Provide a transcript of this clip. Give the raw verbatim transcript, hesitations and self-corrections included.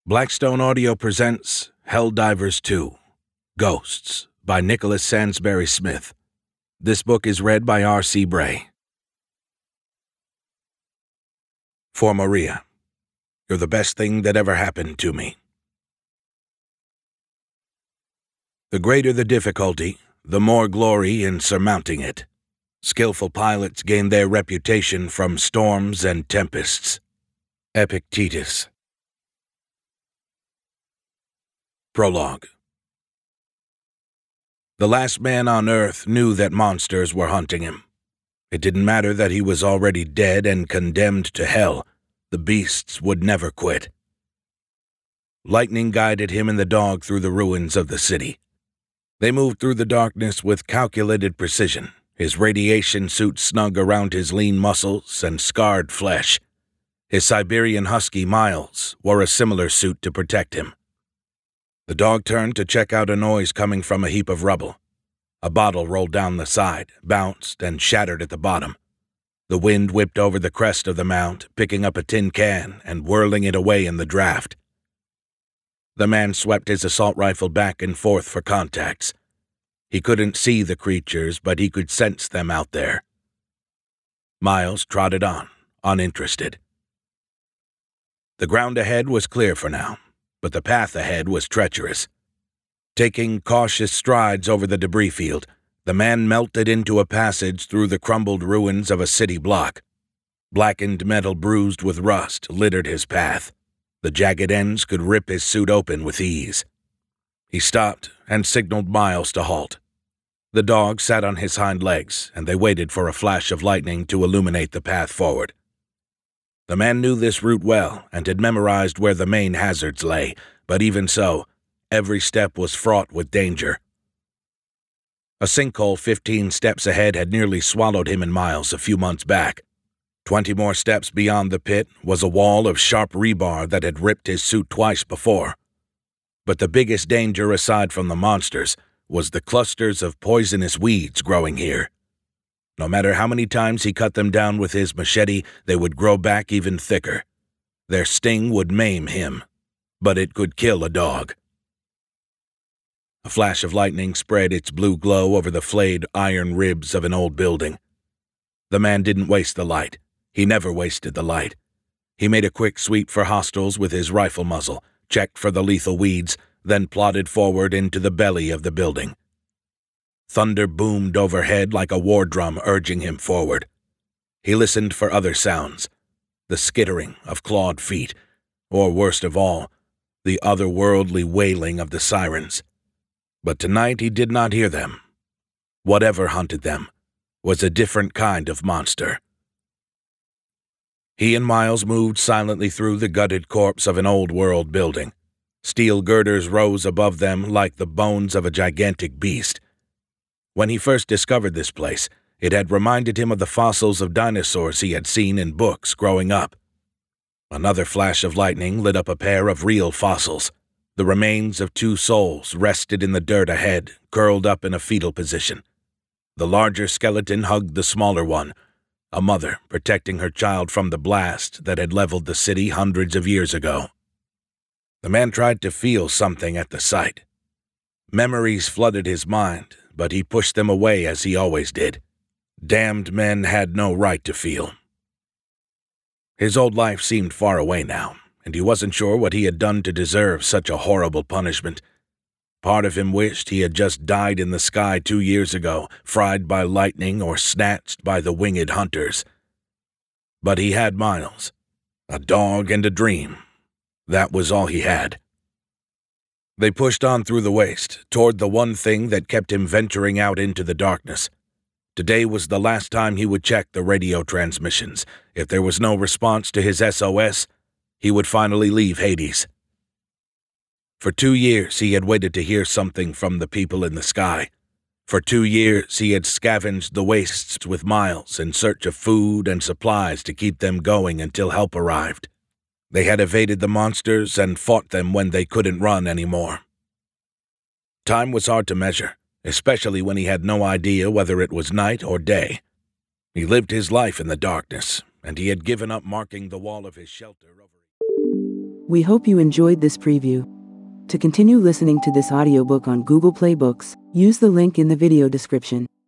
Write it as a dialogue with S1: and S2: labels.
S1: Blackstone Audio presents Hell Divers two, Ghosts by Nicholas Sansbury Smith. This book is read by R C Bray. For Maria, you're the best thing that ever happened to me. The greater the difficulty, the more glory in surmounting it. Skillful pilots gain their reputation from storms and tempests. Epictetus. Prologue. The last man on Earth knew that monsters were hunting him. It didn't matter that he was already dead and condemned to hell. The beasts would never quit. Lightning guided him and the dog through the ruins of the city. They moved through the darkness with calculated precision, his radiation suit snug around his lean muscles and scarred flesh. His Siberian husky, Miles, wore a similar suit to protect him. The dog turned to check out a noise coming from a heap of rubble. A bottle rolled down the side, bounced, and shattered at the bottom. The wind whipped over the crest of the mound, picking up a tin can and whirling it away in the draft. The man swept his assault rifle back and forth for contacts. He couldn't see the creatures, but he could sense them out there. Miles trotted on, uninterested. The ground ahead was clear for now, but the path ahead was treacherous. Taking cautious strides over the debris field, the man melted into a passage through the crumbled ruins of a city block. Blackened metal bruised with rust littered his path. The jagged ends could rip his suit open with ease. He stopped and signaled Miles to halt. The dog sat on his hind legs, and they waited for a flash of lightning to illuminate the path forward. The man knew this route well and had memorized where the main hazards lay, but even so, every step was fraught with danger. A sinkhole fifteen steps ahead had nearly swallowed him and Miles a few months back. Twenty more steps beyond the pit was a wall of sharp rebar that had ripped his suit twice before. But the biggest danger aside from the monsters was the clusters of poisonous weeds growing here. No matter how many times he cut them down with his machete, they would grow back even thicker. Their sting would maim him, but it could kill a dog. A flash of lightning spread its blue glow over the flayed iron ribs of an old building. The man didn't waste the light. He never wasted the light. He made a quick sweep for hostiles with his rifle muzzle, checked for the lethal weeds, then plodded forward into the belly of the building. Thunder boomed overhead like a war drum urging him forward. He listened for other sounds, the skittering of clawed feet, or worst of all, the otherworldly wailing of the sirens. But tonight he did not hear them. Whatever hunted them was a different kind of monster. He and Miles moved silently through the gutted corpse of an old-world building. Steel girders rose above them like the bones of a gigantic beast. When he first discovered this place, it had reminded him of the fossils of dinosaurs he had seen in books growing up. Another flash of lightning lit up a pair of real fossils. The remains of two souls rested in the dirt ahead, curled up in a fetal position. The larger skeleton hugged the smaller one, a mother protecting her child from the blast that had leveled the city hundreds of years ago. The man tried to feel something at the sight. Memories flooded his mind, but he pushed them away as he always did. Damned men had no right to feel. His old life seemed far away now, and he wasn't sure what he had done to deserve such a horrible punishment. Part of him wished he had just died in the sky two years ago, fried by lightning or snatched by the winged hunters. But he had Miles, a dog and a dream. That was all he had. They pushed on through the waste, toward the one thing that kept him venturing out into the darkness. Today was the last time he would check the radio transmissions. If there was no response to his S O S, he would finally leave Hades. For two years he had waited to hear something from the people in the sky. For two years he had scavenged the wastes with Miles in search of food and supplies to keep them going until help arrived. They had evaded the monsters and fought them when they couldn't run anymore. Time was hard to measure, especially when he had no idea whether it was night or day. He lived his life in the darkness, and he had given up marking the wall of his shelter over
S2: We hope you enjoyed this preview. To continue listening to this audiobook on Google Play Books, use the link in the video description.